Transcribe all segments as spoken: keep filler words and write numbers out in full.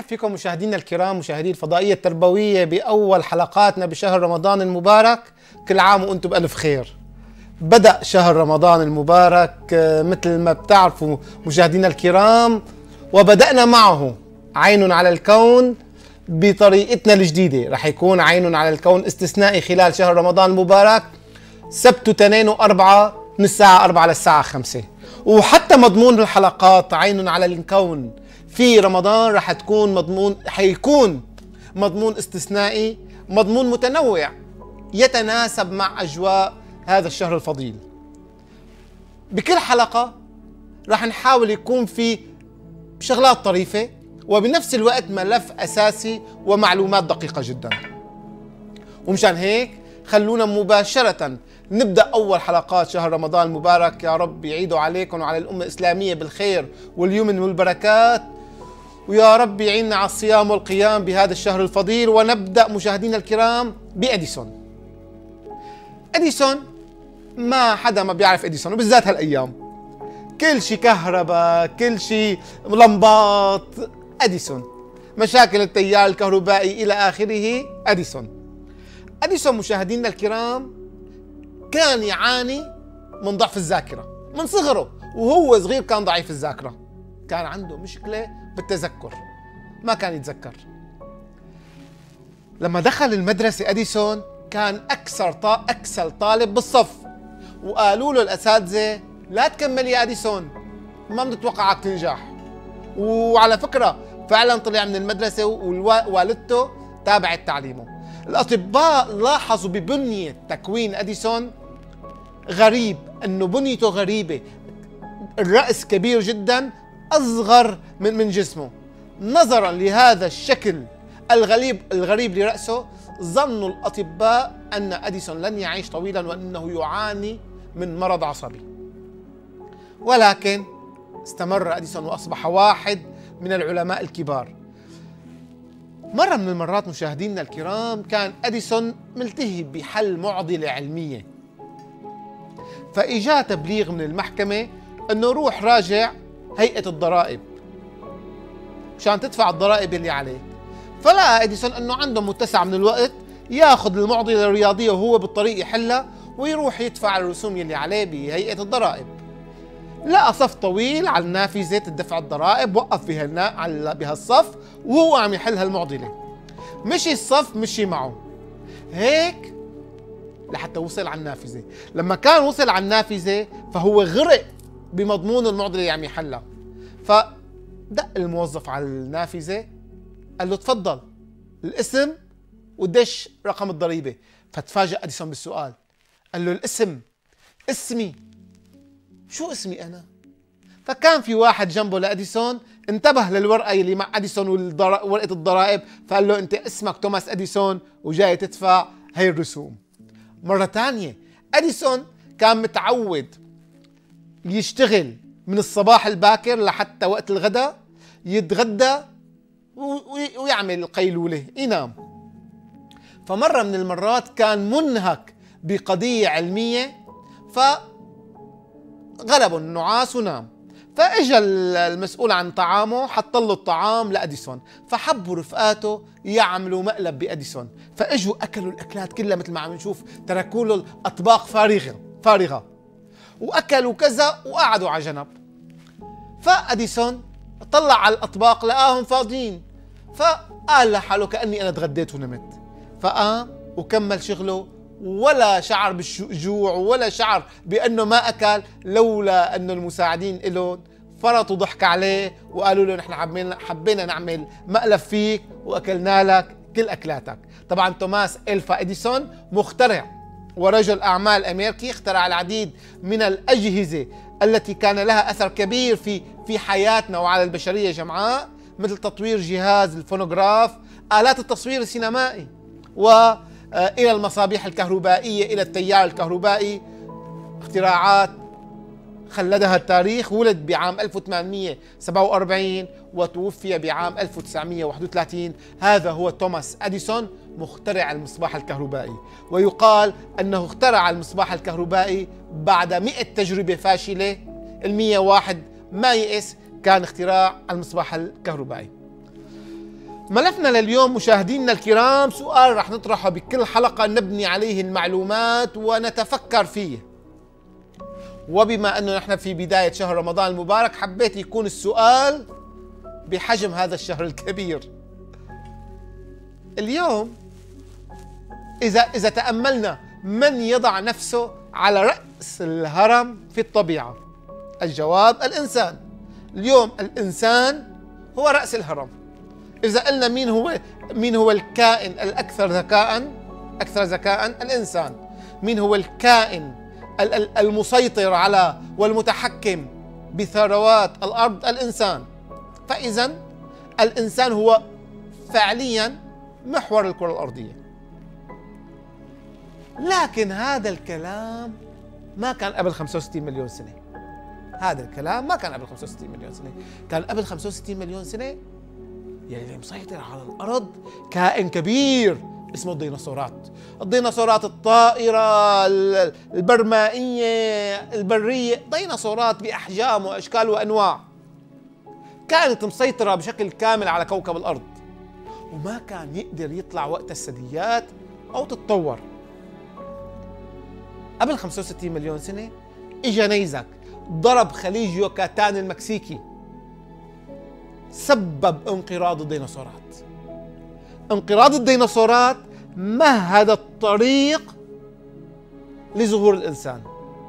فيكم مشاهدينا الكرام، مشاهدي الفضائية التربوية بأول حلقاتنا بشهر رمضان المبارك. كل عام وأنتم بألف خير. بدأ شهر رمضان المبارك مثل ما بتعرفوا مشاهدينا الكرام، وبدأنا معه عين على الكون بطريقتنا الجديدة. رح يكون عين على الكون استثنائي خلال شهر رمضان المبارك، سبت واثنين وأربعة من الساعة أربعة للساعة خمسة. وحتى مضمون الحلقات عين على الكون في رمضان رح تكون مضمون حيكون مضمون استثنائي، مضمون متنوع يتناسب مع أجواء هذا الشهر الفضيل. بكل حلقة رح نحاول يكون في شغلات طريفة وبنفس الوقت ملف أساسي ومعلومات دقيقة جدا. ومشان هيك خلونا مباشرة نبدأ أول حلقات شهر رمضان المبارك. يا رب يعيدوا عليكم وعلى الأمة الإسلامية بالخير واليمن والبركات، ويا رب يعيننا على الصيام والقيام بهذا الشهر الفضيل. ونبدأ مشاهدينا الكرام بأديسون. أديسون ما حدا ما بيعرف أديسون، وبالذات هالأيام كل شيء كهرباء، كل شيء لمبات، أديسون، مشاكل التيار الكهربائي إلى آخره. أديسون أديسون مشاهدينا الكرام كان يعاني من ضعف الذاكرة من صغره، وهو صغير كان ضعيف الذاكرة، كان عنده مشكلة بالتذكر، ما كان يتذكر. لما دخل المدرسة أديسون كان أكثر طا... أكسل طالب بالصف، وقالوا له الأساتذة لا تكمل يا أديسون، ما بنتوقعك تنجح. وعلى فكرة فعلا طلع من المدرسة ووالدته تابعت تعليمه. الأطباء لاحظوا ببنية تكوين أديسون غريب، أنه بنيته غريبة، الرأس كبير جدا أصغر من من جسمه. نظرا لهذا الشكل الغريب الغريب لرأسه، ظنوا الأطباء أن أديسون لن يعيش طويلا وأنه يعاني من مرض عصبي. ولكن استمر أديسون وأصبح واحد من العلماء الكبار. مرة من المرات مشاهدينا الكرام كان أديسون ملتهي بحل معضلة علمية، فإجا تبليغ من المحكمة أنه روح راجع هيئة الضرائب مشان تدفع الضرائب اللي عليك. فلقى أديسون أنه عنده متسع من الوقت ياخذ المعضلة الرياضية وهو بالطريق يحلها ويروح يدفع الرسوم اللي عليه بهيئة الضرائب. لقى صف طويل على النافذة تدفع الضرائب، وقف بها بهالصف وهو عم يحل هالمعضلة. مشي الصف مشي معه هيك لحتى وصل على النافذة. لما كان وصل على النافذة فهو غرق بمضمون المعضلة اللي عم يحلها. فدق الموظف على النافذة قال له تفضل الاسم ودش رقم الضريبة. فتفاجأ أديسون بالسؤال، قال له الاسم؟ اسمي؟ شو اسمي أنا؟ فكان في واحد جنبه لأديسون انتبه للورقة اللي مع أديسون وورقة الضرائب، فقال له أنت اسمك توماس أديسون وجاي تدفع هي الرسوم. مرة تانية أديسون كان متعود يشتغل من الصباح الباكر لحتى وقت الغداء، يتغدى ويعمل قيلولة ينام. فمرة من المرات كان منهك بقضية علمية فغلبه النعاس ونام. فاجا المسؤول عن طعامه حط له الطعام لأديسون، فحبوا رفقاته يعملوا مقلب بأديسون، فاجوا اكلوا الاكلات كلها مثل ما عم نشوف، تركوا له الاطباق فارغه فارغه واكلوا كذا وقعدوا على جنب. فأديسون طلع على الاطباق لقاهم فاضيين، فقال لحاله كأني انا تغديت ونمت. فقام وكمل شغله ولا شعر بالجوع ولا شعر بأنه ما أكل، لولا أنه المساعدين إلهم فرطوا ضحك عليه وقالوا له نحن حبينا نعمل مقلب فيك وأكلنا لك كل أكلاتك. طبعا توماس ألفا إديسون مخترع ورجل أعمال أمريكي، اخترع العديد من الأجهزة التي كان لها أثر كبير في في حياتنا وعلى البشرية جمعاء، مثل تطوير جهاز الفونوغراف، آلات التصوير السينمائي، و إلى المصابيح الكهربائية، إلى التيار الكهربائي، اختراعات خلدها التاريخ. ولد بعام ألف وثمانمئة وسبعة وأربعين وتوفي بعام ألف وتسعمئة وواحد وثلاثين. هذا هو توماس أديسون مخترع المصباح الكهربائي، ويقال أنه اخترع المصباح الكهربائي بعد مئة تجربة فاشلة، المئة واحد ما يئس، كان اختراع المصباح الكهربائي. ملفنا لليوم مشاهدينا الكرام سؤال رح نطرحه بكل حلقة نبني عليه المعلومات ونتفكر فيه. وبما أنه نحن في بداية شهر رمضان المبارك حبيت يكون السؤال بحجم هذا الشهر الكبير. اليوم إذا إذا تأملنا من يضع نفسه على رأس الهرم في الطبيعة؟ الجواب الإنسان. اليوم الإنسان هو رأس الهرم. إذا قلنا مين هو مين هو الكائن الأكثر ذكاء أكثر ذكاء الإنسان. مين هو الكائن المسيطر على والمتحكم بثروات الأرض؟ الإنسان. فإذا الإنسان هو فعليا محور الكرة الأرضية. لكن هذا الكلام ما كان قبل خمسة وستين مليون سنة. هذا الكلام ما كان قبل خمسة وستين مليون سنة. كان قبل خمسة وستين مليون سنة يلي مسيطر على الأرض كائن كبير اسمه الديناصورات. الديناصورات الطائرة، البرمائية، البرية، ديناصورات بأحجام وأشكال وأنواع كانت مسيطرة بشكل كامل على كوكب الأرض، وما كان يقدر يطلع وقت الثدييات أو تتطور. قبل خمسة وستين مليون سنة إجا نيزك ضرب خليج يوكاتان المكسيكي، سبب انقراض الديناصورات. انقراض الديناصورات مهد الطريق لظهور الإنسان.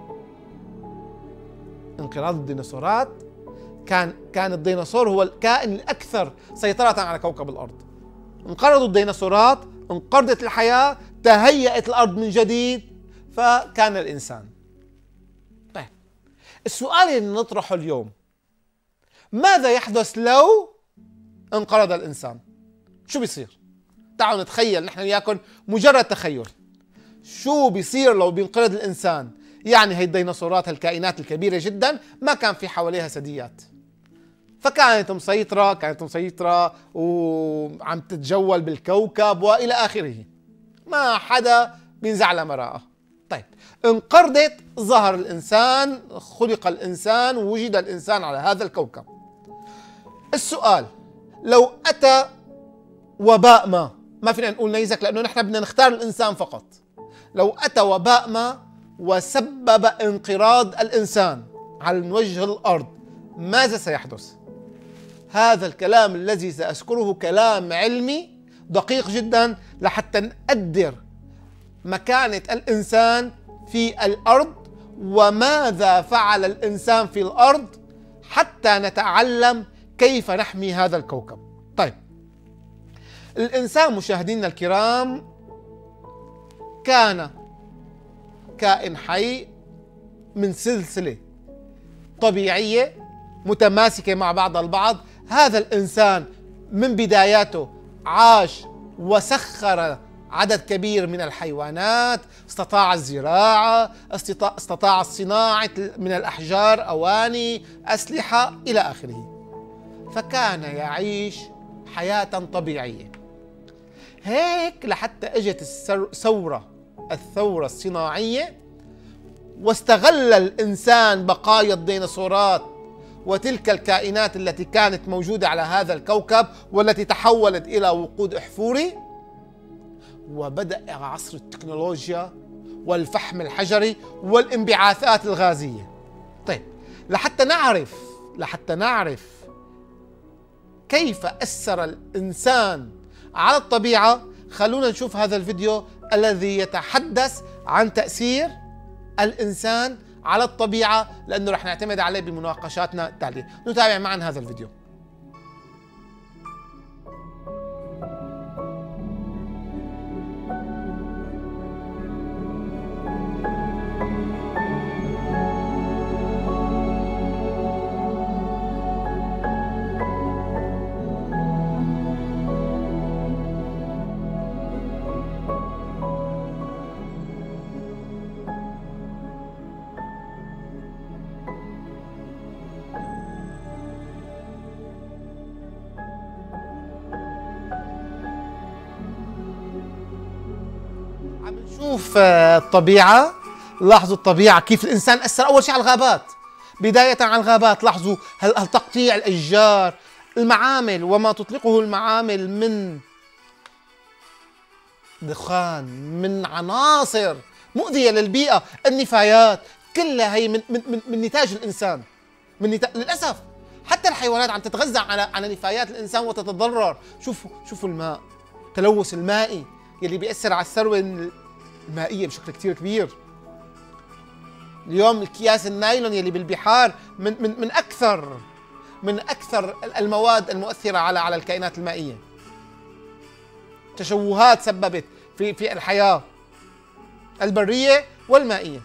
انقراض الديناصورات كان كان الديناصور هو الكائن الأكثر سيطرة على كوكب الأرض. انقرضوا الديناصورات، انقرضت الحياة، تهيأت الأرض من جديد، فكان الإنسان. طيب السؤال اللي نطرحه اليوم: ماذا يحدث لو انقرض الإنسان؟ شو بيصير؟ تعالوا نتخيل نحن وياكم مجرد تخيل. شو بيصير لو بينقرض الإنسان؟ يعني هي الديناصورات الكائنات الكبيرة جدا ما كان في حواليها ثدييات، فكانت مسيطرة كانت مسيطرة وعم تتجول بالكوكب وإلى آخره، ما حدا بينزع مراءه. طيب انقرضت، ظهر الإنسان، خلق الإنسان، ووجد الإنسان على هذا الكوكب. السؤال: لو أتى وباء ما، ما فينا نقول نيزك لأنه نحن بدنا نختار الإنسان فقط، لو أتى وباء ما وسبب انقراض الإنسان على وجه الأرض، ماذا سيحدث؟ هذا الكلام الذي سأذكره كلام علمي دقيق جدا لحتى نقدر مكانة الإنسان في الأرض وماذا فعل الإنسان في الأرض حتى نتعلم كيف نحمي هذا الكوكب. طيب الإنسان مشاهدينا الكرام كان كائن حي من سلسلة طبيعية متماسكة مع بعضها البعض. هذا الإنسان من بداياته عاش وسخر عدد كبير من الحيوانات، استطاع الزراعة، استطاع الصناعة من الأحجار، أواني، أسلحة إلى آخره، فكان يعيش حياة طبيعية. هيك لحتى اجت الثورة الثورة الصناعية، واستغل الإنسان بقايا الديناصورات وتلك الكائنات التي كانت موجودة على هذا الكوكب والتي تحولت إلى وقود أحفوري، وبدأ عصر التكنولوجيا والفحم الحجري والانبعاثات الغازية. طيب لحتى نعرف لحتى نعرف كيف أثر الإنسان على الطبيعة، خلونا نشوف هذا الفيديو الذي يتحدث عن تأثير الإنسان على الطبيعة، لأنه رح نعتمد عليه بمناقشاتنا التالية. نتابع معا هذا الفيديو. عم نشوف الطبيعة. لاحظوا الطبيعة كيف الإنسان أثر أول شيء على الغابات، بداية على الغابات. لاحظوا هل تقطيع الأشجار، المعامل وما تطلقه المعامل من دخان، من عناصر مؤذية للبيئة، النفايات، كلها هي من من من, من نتاج الإنسان. من نتاج للأسف حتى الحيوانات عم تتغذى على على نفايات الإنسان وتتضرر. شوفوا شوفوا الماء، التلوث المائي يلي بيأثر على الثروة المائية بشكل كتير كبير. اليوم الأكياس النايلون يلي بالبحار من من من أكثر من أكثر المواد المؤثرة على على الكائنات المائية. تشوهات سببت في في الحياة البرية والمائية.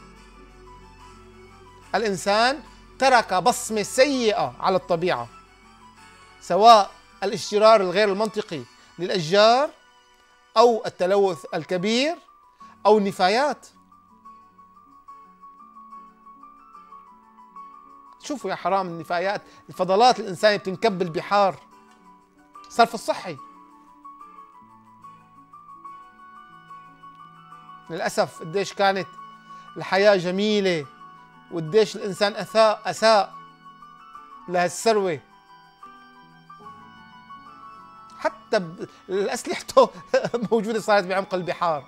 الإنسان ترك بصمة سيئة على الطبيعة، سواء الاشترار الغير المنطقي للأشجار أو التلوث الكبير أو النفايات. شوفوا يا حرام النفايات، الفضلات الإنسانية بتنكب بالبحار. الصرف الصحي للأسف قديش كانت الحياة جميلة وقديش الإنسان أساء أساء لهالثروة. حتى الأسلحة موجودة صارت بعمق البحار.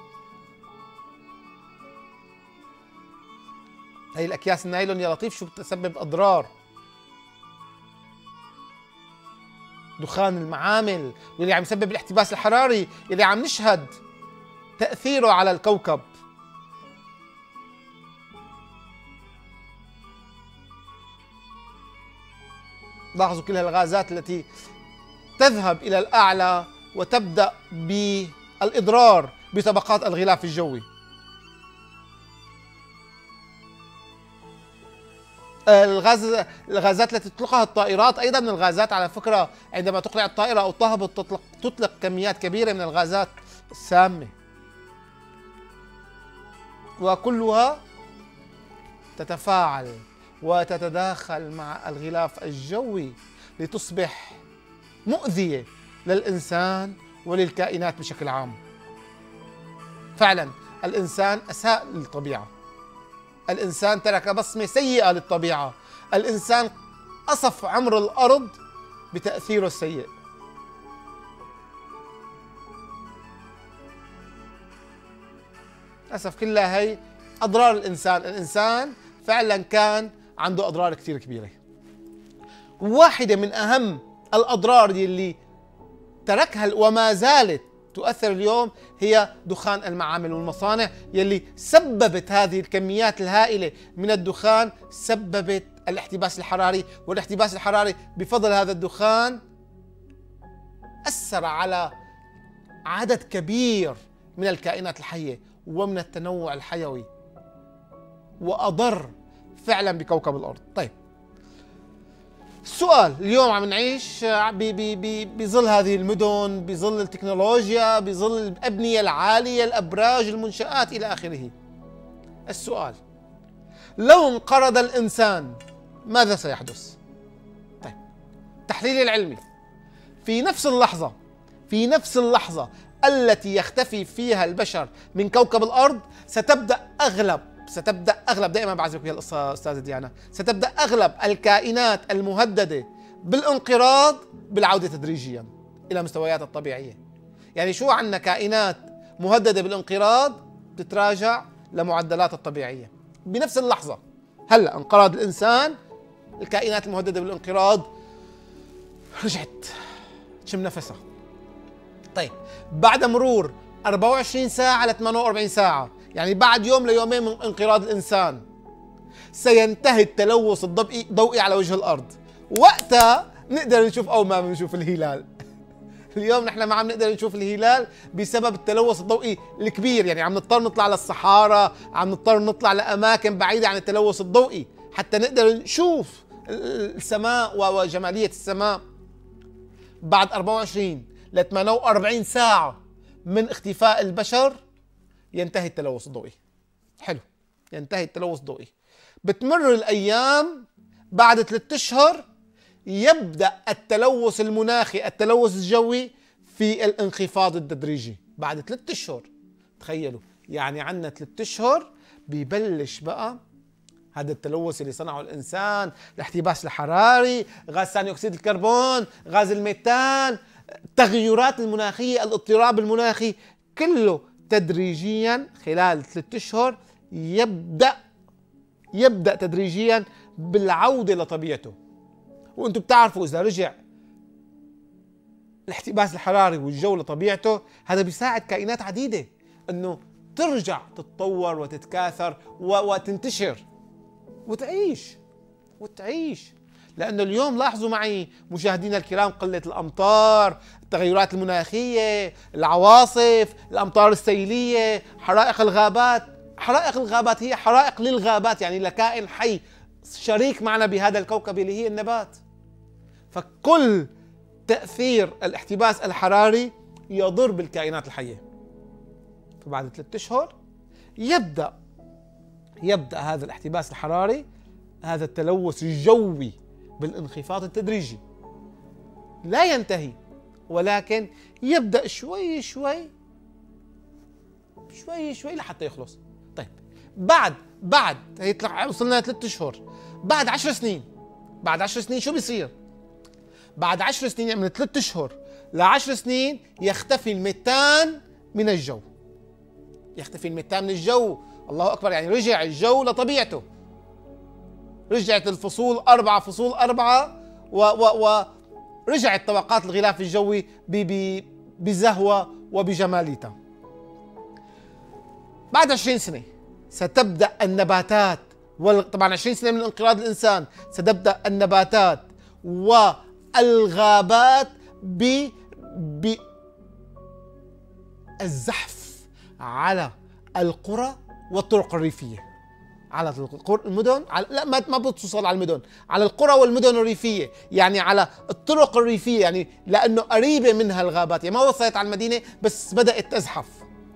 هي الأكياس النايلون يا لطيف شو بتسبب أضرار. دخان المعامل واللي عم يسبب الاحتباس الحراري اللي عم نشهد تأثيره على الكوكب. لاحظوا كل هالغازات التي تذهب إلى الأعلى وتبدأ بالإضرار بطبقات الغلاف الجوي. الغاز الغازات التي تطلقها الطائرات أيضا من الغازات على فكرة. عندما تقلع الطائرة أو تهبط تطلق, تطلق كميات كبيرة من الغازات السامة، وكلها تتفاعل وتتداخل مع الغلاف الجوي لتصبح مؤذية للإنسان وللكائنات بشكل عام. فعلا الإنسان أساء للطبيعة، الإنسان ترك بصمة سيئة للطبيعة، الإنسان قصف عمر الأرض بتأثيره السيء. للأسف كلها هي أضرار الإنسان. الإنسان فعلا كان عنده أضرار كثير كبيرة. واحدة من أهم الأضرار اللي تركها وما زالت تؤثر اليوم هي دخان المعامل والمصانع، يلي سببت هذه الكميات الهائلة من الدخان، سببت الاحتباس الحراري. والاحتباس الحراري بفضل هذا الدخان أثر على عدد كبير من الكائنات الحية ومن التنوع الحيوي، وأضر فعلا بكوكب الأرض. طيب السؤال اليوم عم نعيش بظل هذه المدن، بظل التكنولوجيا، بظل الأبنية العالية، الأبراج، المنشآت إلى آخره. السؤال لو انقرض الإنسان ماذا سيحدث؟ طيب التحليل العلمي في نفس اللحظة في نفس اللحظة التي يختفي فيها البشر من كوكب الأرض ستبدأ أغلب ستبدأ أغلب دائما بعزمك بها القصة أستاذة ديانا ستبدأ أغلب الكائنات المهددة بالانقراض بالعودة تدريجيا إلى مستوياتها الطبيعية. يعني شو عندنا كائنات مهددة بالانقراض تتراجع لمعدلاتها الطبيعية بنفس اللحظة. هلأ انقرض الإنسان، الكائنات المهددة بالانقراض رجعت تشم نفسها. طيب بعد مرور أربعة وعشرين ساعة ل ثمانية وأربعين ساعة، يعني بعد يوم ليومين من انقراض الإنسان، سينتهي التلوث الضوئي ضوئي على وجه الأرض. وقتها نقدر نشوف أو ما بنشوف الهلال. اليوم نحن ما عم نقدر نشوف الهلال بسبب التلوث الضوئي الكبير. يعني عم نضطر نطلع للصحارى، عم نضطر نطلع لأماكن بعيدة عن التلوث الضوئي حتى نقدر نشوف السماء وجمالية السماء. بعد أربعة وعشرين ل ثمانية وأربعين ساعة من اختفاء البشر ينتهي التلوث الضوئي. حلو، ينتهي التلوث الضوئي. بتمر الأيام، بعد ثلاثة أشهر يبدأ التلوث المناخي، التلوث الجوي في الانخفاض التدريجي. بعد ثلاثة أشهر تخيلوا، يعني عندنا ثلاثة أشهر بيبلش بقى هذا التلوث اللي صنعه الإنسان، الاحتباس الحراري، غاز ثاني أكسيد الكربون، غاز الميثان، التغيرات المناخية، الاضطراب المناخي، كله تدريجيا خلال ثلاثة أشهر يبدأ يبدأ تدريجيا بالعودة لطبيعته. وانتم بتعرفوا إذا رجع الاحتباس الحراري والجو لطبيعته، هذا بيساعد كائنات عديدة انه ترجع تتطور وتتكاثر وتنتشر وتعيش وتعيش لأنه اليوم لاحظوا معي مشاهدينا الكرام، قلة الأمطار، التغيرات المناخية، العواصف، الأمطار السيلية، حرائق الغابات. حرائق الغابات هي حرائق للغابات، يعني لكائن حي شريك معنا بهذا الكوكب اللي هي النبات. فكل تأثير الاحتباس الحراري يضر بالكائنات الحية. فبعد ثلاثة أشهر يبدأ يبدأ هذا الاحتباس الحراري، هذا التلوث الجوي بالانخفاض التدريجي، لا ينتهي ولكن يبدأ شوي شوي شوي شوي لحتى يخلص. طيب بعد بعد هيطلع وصلنا ثلاثة أشهر، بعد عشر سنين بعد عشر سنين شو بيصير؟ بعد عشر سنين يعني من ثلاثة أشهر لعشر سنين يختفي الميثان من الجو. يختفي الميثان من الجو، الله أكبر، يعني رجع الجو لطبيعته. رجعت الفصول أربعة فصول أربعة ورجعت طبقات الغلاف الجوي بزهوة وبجماليتها. بعد عشرين سنة ستبدأ النباتات، طبعا عشرين سنة من انقراض الإنسان، ستبدأ النباتات والغابات بالزحف على القرى والطرق الريفية، على المدن، على لا ما ما بتوصل على المدن، على القرى والمدن الريفية، يعني على الطرق الريفية، يعني لأنه قريبة منها الغابات، يعني ما وصلت على المدينة بس بدأت تزحف.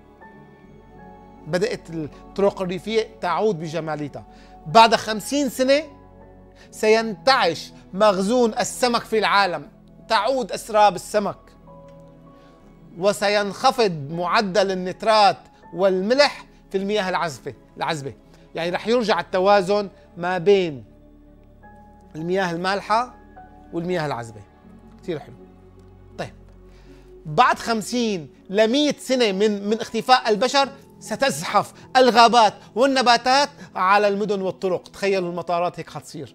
بدأت الطرق الريفية تعود بجماليتها. بعد خمسين سنة سينتعش مخزون السمك في العالم، تعود أسراب السمك، وسينخفض معدل النترات والملح في المياه العذبة العذبة يعني رح يرجع التوازن ما بين المياه المالحة والمياه العذبة. كثير حلو. طيب بعد خمسين لمية سنة من من اختفاء البشر ستزحف الغابات والنباتات على المدن والطرق. تخيلوا المطارات هيك حتصير.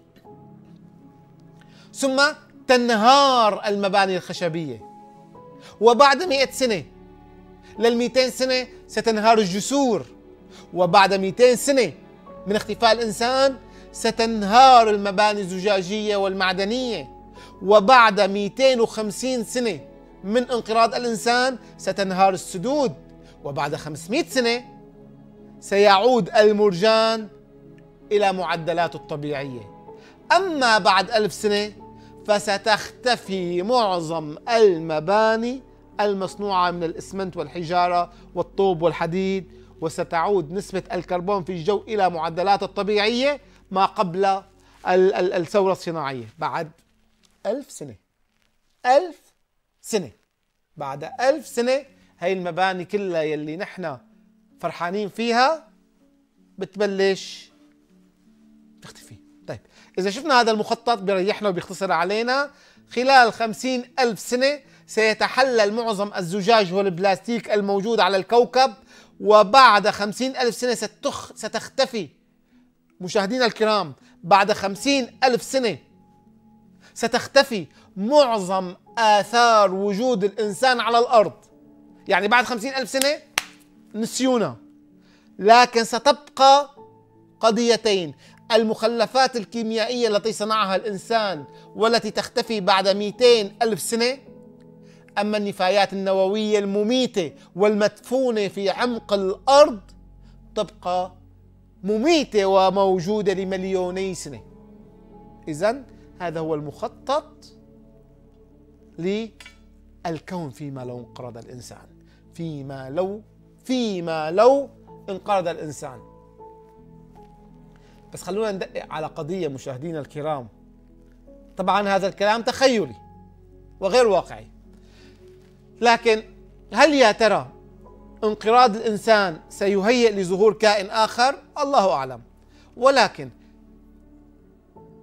ثم تنهار المباني الخشبية، وبعد مئة سنة للمئتين سنة ستنهار الجسور، وبعد مئتين سنة من اختفاء الإنسان ستنهار المباني الزجاجية والمعدنية، وبعد مئتين وخمسين سنة من انقراض الإنسان ستنهار السدود، وبعد خمسمئة سنة سيعود المرجان إلى معدلاته الطبيعية. أما بعد ألف سنة فستختفي معظم المباني المصنوعة من الإسمنت والحجارة والطوب والحديد، وستعود نسبة الكربون في الجو إلى معدلاتها الطبيعية ما قبل الثورة الصناعية. بعد ألف سنة ألف سنة بعد ألف سنة هاي المباني كلها يلي نحن فرحانين فيها بتبلش تختفي. طيب إذا شفنا هذا المخطط بيريحنا وبيختصر علينا، خلال خمسين ألف سنة سيتحلل معظم الزجاج والبلاستيك الموجود على الكوكب، وبعد خمسين ألف سنة ستخ ستختفي. مشاهدينا الكرام، بعد خمسين ألف سنة ستختفي معظم آثار وجود الإنسان على الأرض. يعني بعد خمسين ألف سنة نسيونا، لكن ستبقى قضيتين: المخلفات الكيميائية التي صنعها الإنسان والتي تختفي بعد مئتين ألف سنة، أما النفايات النووية المميتة والمدفونة في عمق الأرض تبقى مميتة وموجودة لمليوني سنة. إذن هذا هو المخطط للكون فيما لو انقرض الإنسان، فيما لو فيما لو انقرض الإنسان. بس خلونا ندقق على قضية مشاهدينا الكرام. طبعا هذا الكلام تخيلي وغير واقعي، لكن هل يا ترى انقراض الإنسان سيهيئ لظهور كائن آخر؟ الله أعلم. ولكن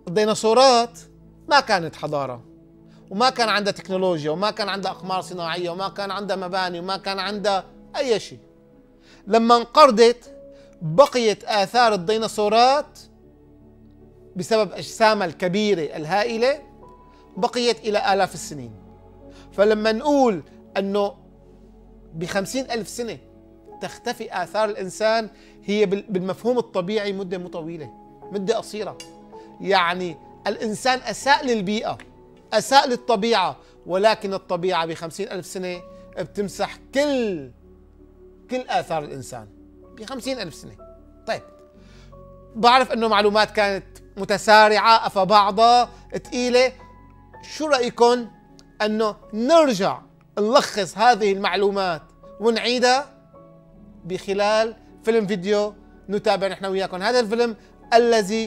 الديناصورات ما كانت حضارة، وما كان عندها تكنولوجيا، وما كان عندها أقمار صناعية، وما كان عندها مباني، وما كان عندها أي شيء. لما انقرضت بقيت آثار الديناصورات بسبب أجسامها الكبيرة الهائلة، بقيت إلى آلاف السنين. فلما نقول أنه بخمسين ألف سنة تختفي آثار الإنسان، هي بالمفهوم الطبيعي مدة مو طويلة، مدة قصيرة. يعني الإنسان أساء للبيئة، أساء للطبيعة، ولكن الطبيعة بخمسين ألف سنة بتمسح كل كل آثار الإنسان بخمسين ألف سنة. طيب، بعرف أنه معلومات كانت متسارعة أفبعضها ثقيلة. شو رأيكم أنه نرجع نلخص هذه المعلومات ونعيدها بخلال فيلم فيديو نتابع نحن وياكم؟ هذا الفيلم الذي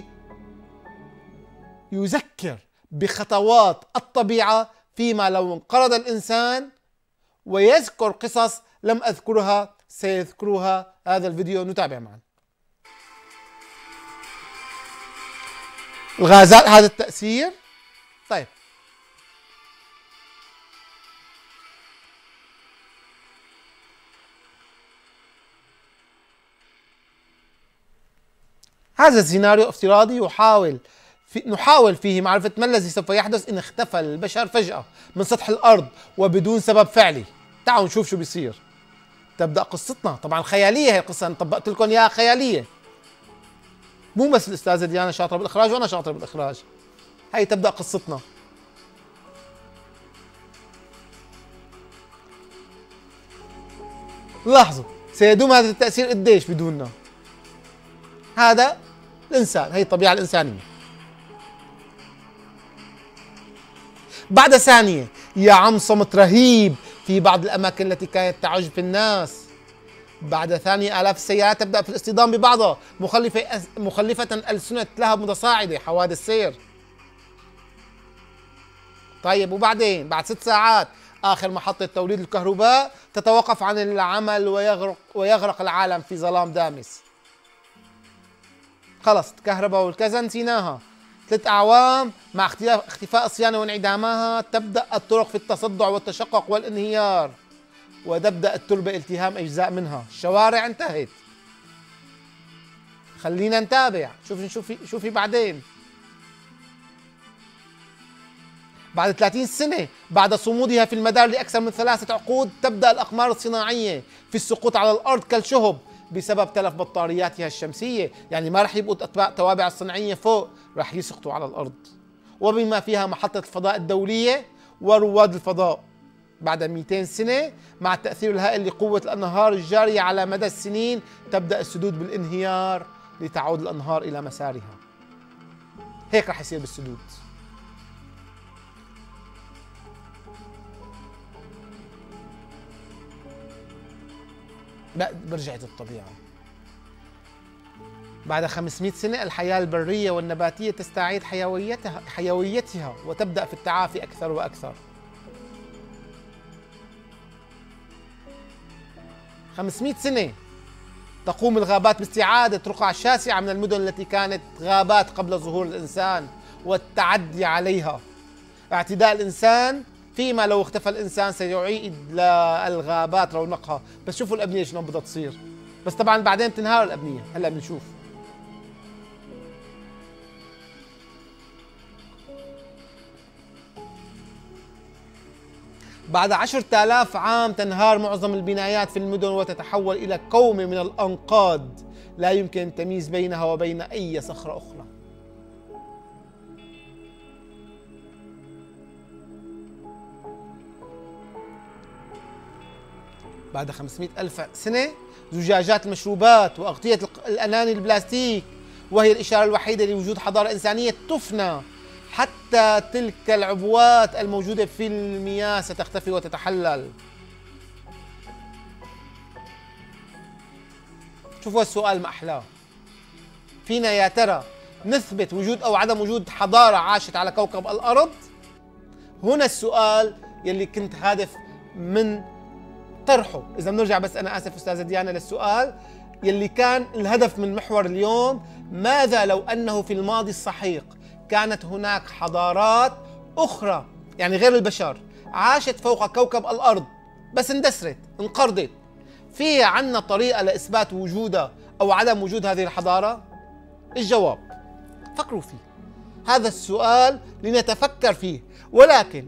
يذكر بخطوات الطبيعة فيما لو انقرض الإنسان، ويذكر قصص لم أذكرها سيذكرها هذا الفيديو. نتابع معا. الغازات هذا التأثير. طيب، هذا السيناريو افتراضي يحاول في نحاول فيه معرفة ما الذي سوف يحدث إن اختفى البشر فجأة من سطح الأرض وبدون سبب فعلي. تعالوا نشوف شو بيصير. تبدأ قصتنا، طبعا خيالية هي القصة، أنا طبقت لكم إياها خيالية، مو بس الأستاذة ديانا شاطرة بالإخراج وأنا شاطر بالإخراج. هي تبدأ قصتنا. لاحظوا سيدوم هذا التأثير قديش بدوننا. هذا الإنسان، هي الطبيعة الإنسانية. بعد ثانية يا عم صمت رهيب في بعض الأماكن التي كانت تعج في الناس. بعد ثانية آلاف السيارات تبدأ في الاصطدام ببعضها مخلفة مخلفة ألسنة لهب متصاعدة، حوادث سير. طيب، وبعدين بعد ست ساعات آخر محطة توليد الكهرباء تتوقف عن العمل ويغرق ويغرق العالم في ظلام دامس. خلص الكهرباء والكذا نسيناها. ثلاث أعوام مع اختفاء الصيانة وانعدامها تبدأ الطرق في التصدع والتشقق والانهيار، وتبدأ التربة التهام أجزاء منها. الشوارع انتهت. خلينا نتابع شوف نشوف شو في بعدين. بعد ثلاثين سنة بعد صمودها في المدار لأكثر من ثلاثة عقود تبدأ الأقمار الصناعية في السقوط على الأرض كالشهب بسبب تلف بطارياتها الشمسية. يعني ما رح يبقوا التوابع الصناعية فوق، رح يسقطوا على الأرض، وبما فيها محطة الفضاء الدولية ورواد الفضاء. بعد مئتين سنة مع التأثير الهائل لقوة الأنهار الجارية على مدى السنين تبدأ السدود بالانهيار لتعود الأنهار إلى مسارها. هيك رح يصير بالسدود. برجعت الطبيعة. بعد خمسمئة سنة الحياة البرية والنباتية تستعيد حيويتها حيويتها وتبدأ في التعافي أكثر وأكثر. خمسمئة سنة تقوم الغابات باستعادة رقع شاسعة من المدن التي كانت غابات قبل ظهور الإنسان والتعدي عليها. اعتداء الإنسان فيما لو اختفى الإنسان سيعيد للغابات رونقها. بس شوفوا الأبنية شلون بدها تصير، بس طبعا بعدين بتنهار الأبنية. هلا بنشوف. بعد عشرة آلاف عام تنهار معظم البنايات في المدن وتتحول إلى كومة من الأنقاض لا يمكن التمييز بينها وبين أي صخرة أخرى. بعد خمسمئة ألف سنة زجاجات المشروبات وأغطية الأناني البلاستيك، وهي الإشارة الوحيدة لوجود حضارة إنسانية، تفنى. حتى تلك العبوات الموجودة في المياه ستختفي وتتحلل. شوفوا السؤال ما أحلاه. فينا يا ترى نثبت وجود أو عدم وجود حضارة عاشت على كوكب الأرض؟ هنا السؤال يلي كنت هادف من طرحه. إذا بنرجع بس أنا آسف أستاذة ديانا للسؤال يلي كان الهدف من محور اليوم: ماذا لو أنه في الماضي السحيق كانت هناك حضارات أخرى يعني غير البشر عاشت فوق كوكب الأرض بس اندثرت انقرضت. في عنا طريقة لإثبات وجودها أو عدم وجود هذه الحضارة؟ الجواب فكروا فيه، هذا السؤال لنتفكر فيه. ولكن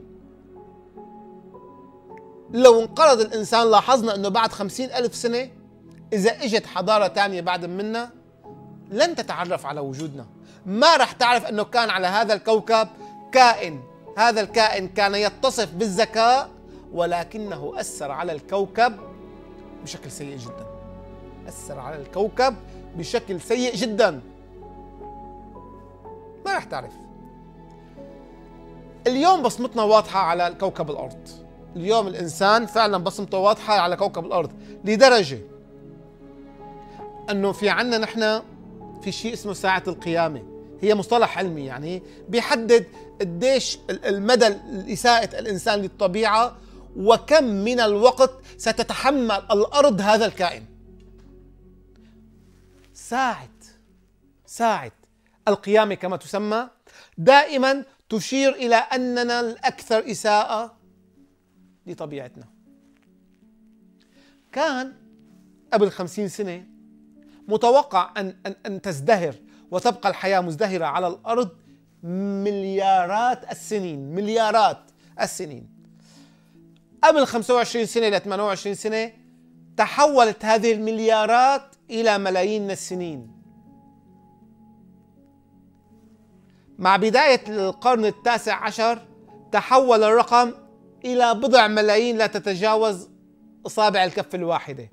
لو انقرض الإنسان لاحظنا أنه بعد خمسين ألف سنة إذا إجت حضارة تانية بعد منا لن تتعرف على وجودنا، ما رح تعرف أنه كان على هذا الكوكب كائن، هذا الكائن كان يتصف بالذكاء ولكنه أثر على الكوكب بشكل سيء جدا، أثر على الكوكب بشكل سيء جدا، ما رح تعرف. اليوم بصمتنا واضحة على كوكب الأرض، اليوم الإنسان فعلا بصمته واضحة على كوكب الأرض لدرجة أنه في عنا نحن في شيء اسمه ساعة القيامة، هي مصطلح علمي يعني بيحدد قديش المدى إساءة الإنسان للطبيعة وكم من الوقت ستتحمل الأرض هذا الكائن. ساعة ساعة القيامة كما تسمى دائما تشير إلى أننا الأكثر إساءة لطبيعتنا. كان قبل خمسين سنة متوقع أن, أن, أن تزدهر وتبقى الحياة مزدهرة على الأرض مليارات السنين، مليارات السنين. قبل خمسة وعشرين سنة إلى ثمانية وعشرين سنة تحولت هذه المليارات إلى ملايين السنين. مع بداية القرن التاسع عشر تحول الرقم إلى بضع ملايين لا تتجاوز أصابع الكف الواحدة.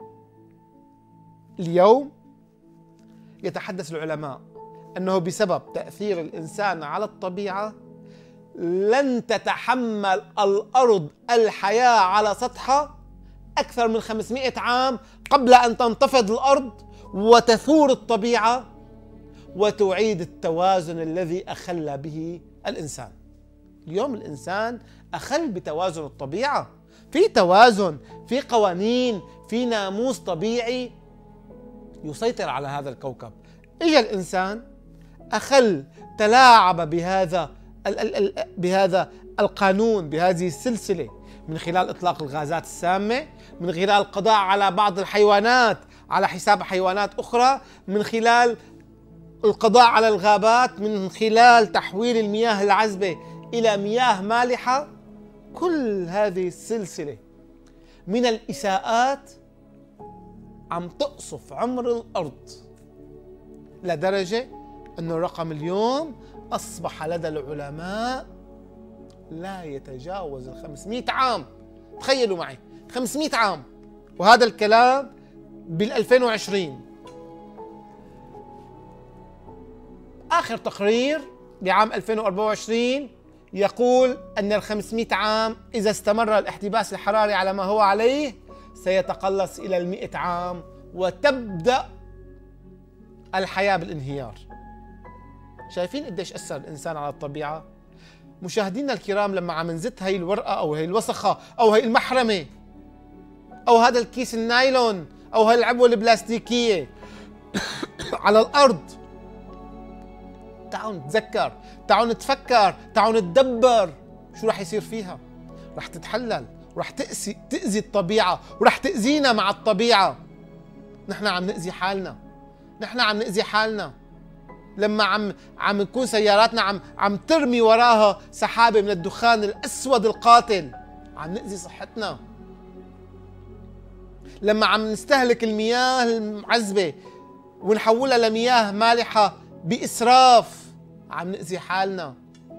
اليوم يتحدث العلماء أنه بسبب تأثير الإنسان على الطبيعة لن تتحمل الأرض الحياة على سطحها أكثر من خمسمائة عام قبل أن تنتفض الأرض وتثور الطبيعة وتعيد التوازن الذي أخل به الإنسان. اليوم الإنسان أخل بتوازن الطبيعة، في توازن، في قوانين، في ناموس طبيعي يسيطر على هذا الكوكب. إجا الإنسان أخل، تلاعب بهذا بهذا القانون، بهذه السلسلة، من خلال إطلاق الغازات السامة، من خلال القضاء على بعض الحيوانات على حساب حيوانات أخرى، من خلال القضاء على الغابات، من خلال تحويل المياه العذبة إلى مياه مالحة. كل هذه السلسلة من الإساءات عم تقصف عمر الأرض لدرجة أن الرقم اليوم أصبح لدى العلماء لا يتجاوز الخمسمائة عام. تخيلوا معي خمسمائة عام، وهذا الكلام بالألفين وعشرين. آخر تقرير بعام ألفين وأربعة وعشرين يقول أن الخمسمائة عام إذا استمر الاحتباس الحراري على ما هو عليه سيتقلص إلى المئة عام وتبدأ الحياة بالانهيار. شايفين قديش أثر الإنسان على الطبيعة؟ مشاهدينا الكرام، لما عم نزت هاي الورقة أو هاي الوسخة أو هاي المحرمة أو هذا الكيس النايلون أو هاي العبوة البلاستيكية على الأرض، تعالوا نتذكر، تعالوا نتفكر، تعالوا نتدبر شو رح يصير فيها. رح تتحلل ورح تأذي تأذي الطبيعة ورح تأذينا مع الطبيعة. نحن عم نأذي حالنا، نحن عم نأذي حالنا لما عم عم نكون سياراتنا عم عم ترمي وراها سحابة من الدخان الأسود القاتل، عم نأذي صحتنا. لما عم نستهلك المياه المعذبة ونحولها لمياه مالحة بإسراف عم نأذي حالنا.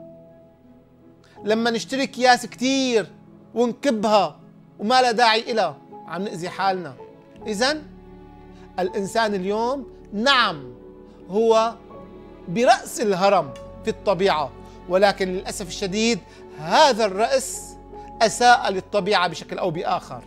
لما نشتري أكياس كتير ونكبها وما لا داعي إلها عم نأذي حالنا. إذن الإنسان اليوم نعم هو برأس الهرم في الطبيعة، ولكن للأسف الشديد هذا الرأس أساء للطبيعة بشكل أو بآخر.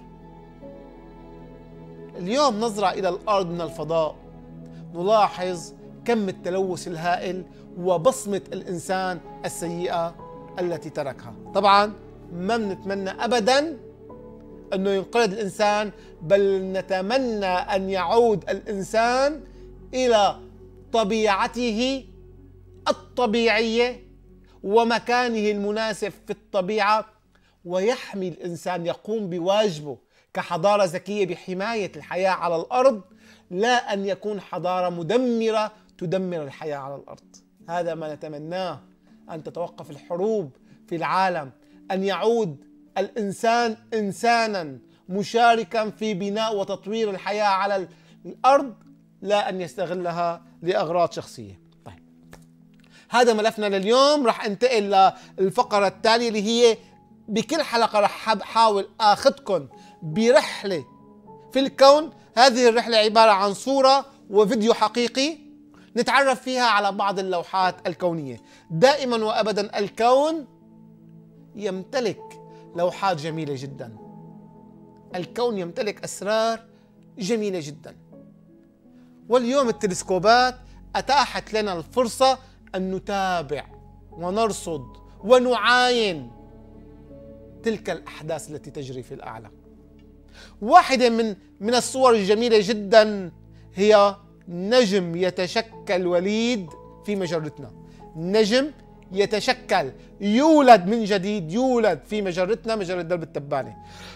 اليوم نظرة إلى الأرض من الفضاء نلاحظ كم التلوث الهائل وبصمة الإنسان السيئة التي تركها. طبعا ما بنتمنى أبدا أنه ينقرض الإنسان، بل نتمنى أن يعود الإنسان إلى طبيعته الطبيعية ومكانه المناسب في الطبيعة، ويحمي الإنسان يقوم بواجبه كحضارة ذكية بحماية الحياة على الأرض، لا أن يكون حضارة مدمرة تدمر الحياة على الأرض. هذا ما نتمناه، أن تتوقف الحروب في العالم، أن يعود الإنسان إنسانا مشاركا في بناء وتطوير الحياة على الأرض، لا أن يستغلها لأغراض شخصية. طيب، هذا ملفنا لليوم. رح انتقل للفقرة التالية اللي هي بكل حلقة رح أحاول آخذكم برحلة في الكون. هذه الرحلة عبارة عن صورة وفيديو حقيقي نتعرف فيها على بعض اللوحات الكونية. دائما وأبدا الكون يمتلك لوحات جميلة جدا، الكون يمتلك أسرار جميلة جدا. واليوم التلسكوبات أتاحت لنا الفرصة أن نتابع ونرصد ونعاين تلك الأحداث التي تجري في الأعلى. واحدة من من الصور الجميلة جدا هي نجم يتشكل وليد في مجرتنا. نجم يتشكل، يولد من جديد، يولد في مجرتنا، مجرة درب التبانة.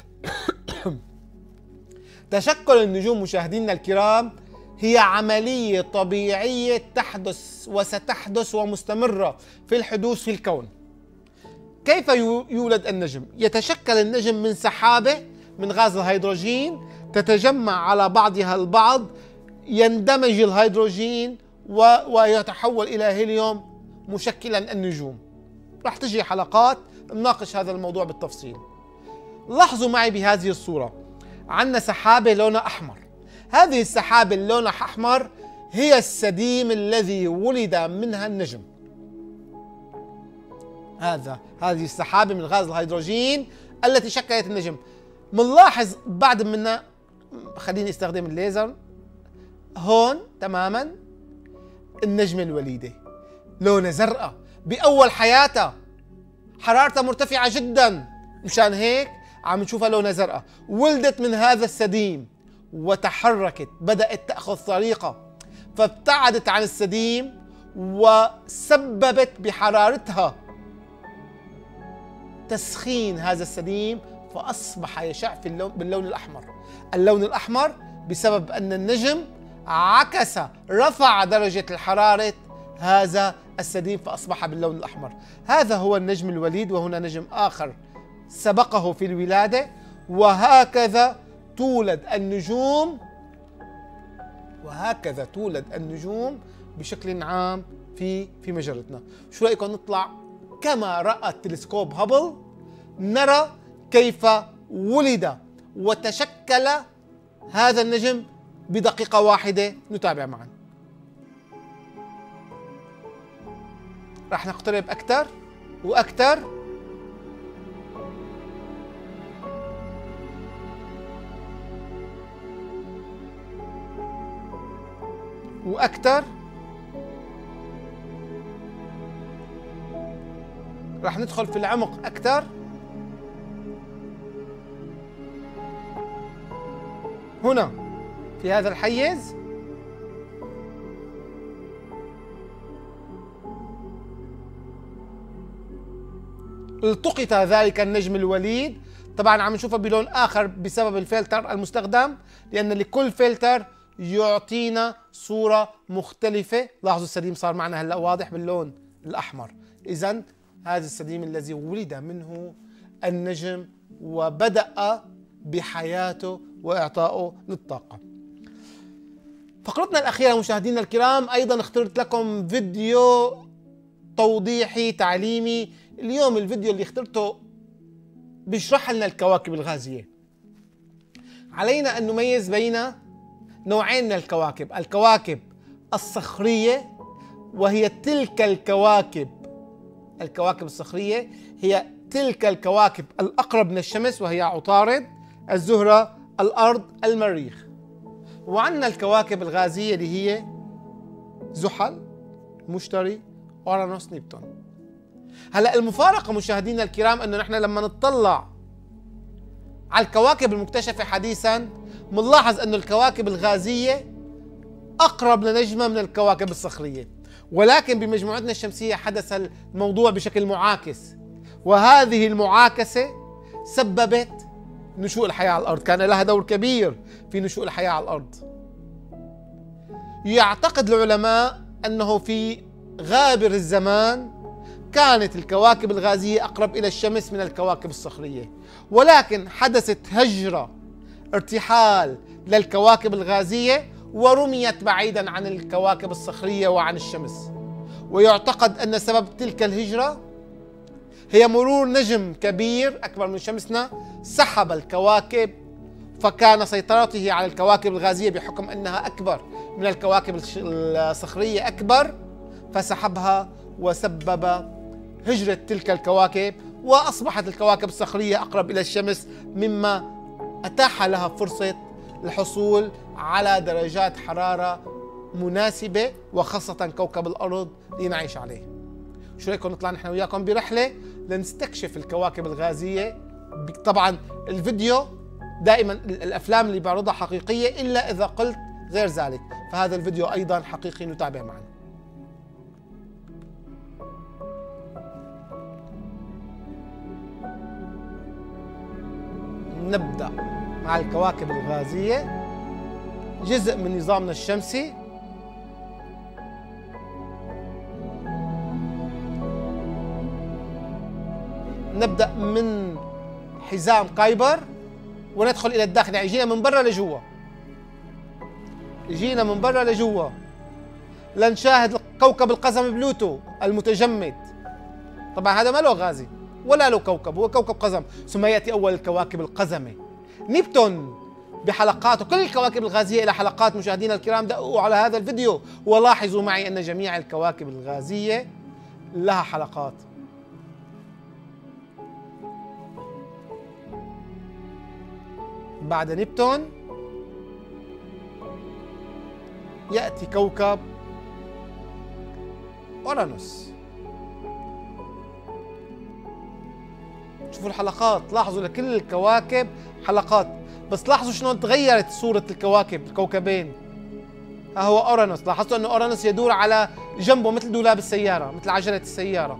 تشكل النجوم مشاهدينا الكرام هي عملية طبيعية تحدث وستحدث ومستمرة في الحدوث في الكون. كيف يولد النجم؟ يتشكل النجم من سحابة من غاز الهيدروجين تتجمع على بعضها البعض، يندمج الهيدروجين ويتحول إلى هيليوم مشكلا النجوم. راح تجي حلقات نناقش هذا الموضوع بالتفصيل. لاحظوا معي بهذه الصورة، عندنا سحابة لونها أحمر. هذه السحابة اللي لونها أحمر هي السديم الذي ولد منها النجم. هذا هذه السحابة من غاز الهيدروجين التي شكلت النجم. منلاحظ بعد منا، خليني استخدم الليزر هون تماما، النجمة الوليدة لونها زرقاء بأول حياتها، حرارتها مرتفعة جدا، مشان هيك عم نشوفها لونها زرقاء. ولدت من هذا السديم وتحركت، بدأت تأخذ طريقة، فابتعدت عن السديم وسببت بحرارتها تسخين هذا السديم، فأصبح يشع في اللون باللون الأحمر. اللون الأحمر بسبب أن النجم عكس، رفع درجة الحرارة هذا السديم فأصبح باللون الأحمر. هذا هو النجم الوليد، وهنا نجم آخر سبقه في الولادة. وهكذا تولد النجوم، وهكذا تولد النجوم بشكل عام في في مجرتنا. شو رأيكم نطلع كما رأى تلسكوب هابل، نرى كيف ولد وتشكل هذا النجم بدقيقة واحدة. نتابع معا. راح نقترب أكثر وأكثر. وأكثر. راح ندخل في العمق أكثر. هنا في هذا الحيز التقط ذلك النجم الوليد. طبعا عم نشوفه بلون آخر بسبب الفلتر المستخدم، لأن لكل فلتر يعطينا صورة مختلفة. لاحظوا السديم صار معنا هلا واضح باللون الأحمر. إذن هذا السديم الذي ولد منه النجم وبدأ بحياته وإعطائه للطاقة. فقرتنا الأخيرة مشاهدينا الكرام، أيضا اخترت لكم فيديو توضيحي تعليمي. اليوم الفيديو اللي اخترته بيشرح لنا الكواكب الغازية. علينا أن نميز بين نوعين من الكواكب: الكواكب الصخرية، وهي تلك الكواكب الكواكب الصخرية هي تلك الكواكب الأقرب من الشمس، وهي عطارد، الزهرة، الأرض، المريخ. وعندنا الكواكب الغازية اللي هي زحل، مشتري، أورانوس، نبتون. هلا المفارقة مشاهدينا الكرام أنه نحن لما نطلع على الكواكب المكتشفة حديثا بنلاحظ أنه الكواكب الغازية أقرب لنجمة من الكواكب الصخرية، ولكن بمجموعتنا الشمسية حدث الموضوع بشكل معاكس، وهذه المعاكسة سببت نشوء الحياة على الأرض، كان لها دور كبير في نشوء الحياة على الأرض. يعتقد العلماء أنه في غابر الزمان كانت الكواكب الغازية أقرب إلى الشمس من الكواكب الصخرية، ولكن حدثت هجرة ارتحال للكواكب الغازية ورميت بعيدا عن الكواكب الصخرية وعن الشمس. ويعتقد أن سبب تلك الهجرة هي مرور نجم كبير أكبر من شمسنا سحب الكواكب، فكان سيطرته على الكواكب الغازية بحكم أنها أكبر من الكواكب الصخرية أكبر، فسحبها وسبب هجرة تلك الكواكب، وأصبحت الكواكب الصخرية أقرب إلى الشمس، مما أتاح لها فرصة الحصول على درجات حرارة مناسبة، وخاصة كوكب الأرض لنعيش عليه. شو رأيكم نطلع نحن وياكم برحلة لنستكشف الكواكب الغازية؟ طبعا الفيديو دائما الأفلام اللي بعرضها حقيقية إلا إذا قلت غير ذلك، فهذا الفيديو أيضا حقيقي، نتابع معنا. نبدأ مع الكواكب الغازية، جزء من نظامنا الشمسي. نبدأ من حزام قايبر وندخل إلى الداخل، يعني جينا من برا لجوا، جينا من برا لجوا لنشاهد كوكب القزم بلوتو المتجمد. طبعا هذا ما له غازي ولا له كوكب، هو كوكب قزم، ثم يأتي أول الكواكب القزمة نبتون بحلقاته. كل الكواكب الغازية إلى حلقات مشاهدينا الكرام، دقوا على هذا الفيديو ولاحظوا معي أن جميع الكواكب الغازية لها حلقات. بعد نبتون يأتي كوكب أورانوس. شوفوا الحلقات، لاحظوا لكل الكواكب حلقات، بس لاحظوا شلون تغيرت صورة الكواكب الكوكبين. ها هو أورانوس، لاحظتوا أنه أورانوس يدور على جنبه مثل دولاب السيارة، مثل عجلة السيارة.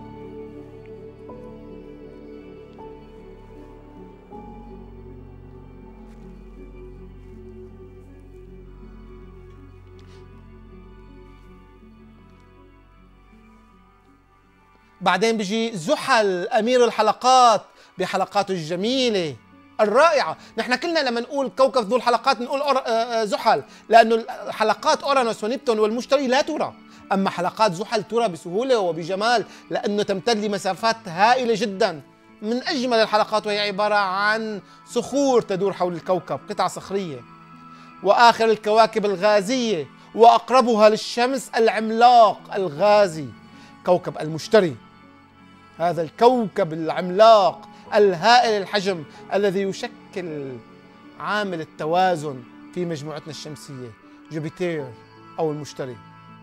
بعدين بيجي زحل أمير الحلقات بحلقاته الجميلة الرائعة. نحن كلنا لما نقول كوكب ذو الحلقات نقول زحل، لأنه حلقات أورانوس ونبتون والمشتري لا ترى، أما حلقات زحل ترى بسهولة وبجمال، لأنه تمتد لمسافات هائلة جدا. من أجمل الحلقات، وهي عبارة عن صخور تدور حول الكوكب، قطع صخرية. وآخر الكواكب الغازية وأقربها للشمس العملاق الغازي كوكب المشتري، هذا الكوكب العملاق الهائل الحجم الذي يشكل عامل التوازن في مجموعتنا الشمسية، جوبيتر أو المشتري.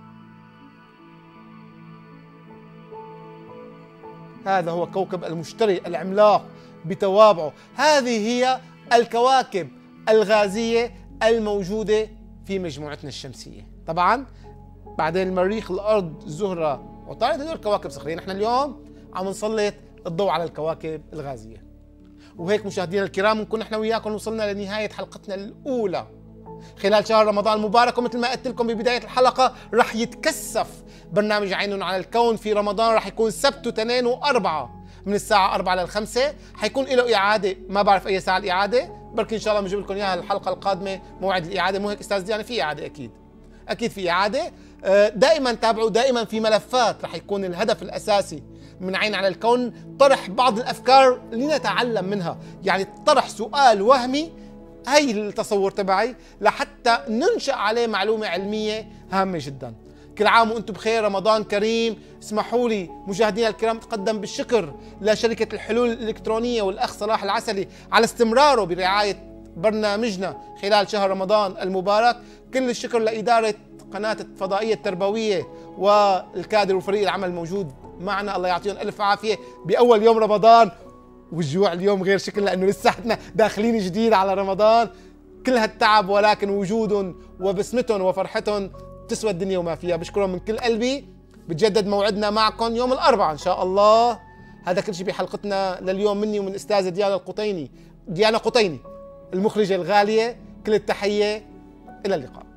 هذا هو كوكب المشتري العملاق بتوابعه. هذه هي الكواكب الغازية الموجودة في مجموعتنا الشمسية. طبعا بعدين المريخ، الأرض، الزهرة، وطارد، هذول كواكب صخرية. نحن اليوم عم نسلط الضوء على الكواكب الغازية. وهيك مشاهدينا الكرام نكون نحن وياكم وصلنا لنهاية حلقتنا الأولى خلال شهر رمضان المبارك. ومثل ما قلت لكم ببداية الحلقة رح يتكثف برنامج عين على الكون في رمضان، رح يكون سبت واثنين وأربعة من الساعة أربعة للخمسة، حيكون له إعادة، ما بعرف أي ساعة الإعادة، بركي إن شاء الله بنجيب لكم إياها الحلقة القادمة موعد الإعادة. مو هيك أستاذ ديانا؟ في إعادة أكيد، أكيد في إعادة. دائما تابعوا، دائما في ملفات رح يكون الهدف الأساسي من عين على الكون طرح بعض الأفكار لنتعلم منها، يعني طرح سؤال وهمي، هي التصور تبعي، لحتى ننشأ عليه معلومة علمية هامة جدا. كل عام وانتم بخير، رمضان كريم. اسمحوا لي مشاهدينا الكرام اتقدم بالشكر لشركة الحلول الإلكترونية والأخ صلاح العسلي على استمراره برعاية برنامجنا خلال شهر رمضان المبارك. كل الشكر لإدارة قناة الفضائية التربوية والكادر وفريق العمل الموجود معنا، الله يعطيهم ألف عافية بأول يوم رمضان. والجوع اليوم غير شكل لأنه لسه احنا داخلين جديد على رمضان. كل هالتعب ولكن وجودهم وبسمتهم وفرحتهم تسوى الدنيا وما فيها. بشكرهم من كل قلبي. بتجدد موعدنا معكم يوم الأربعاء إن شاء الله. هذا كل شيء بحلقتنا لليوم، مني ومن أستاذة ديانا القطيني ديانا قطيني المخرجة الغالية. كل التحية، إلى اللقاء.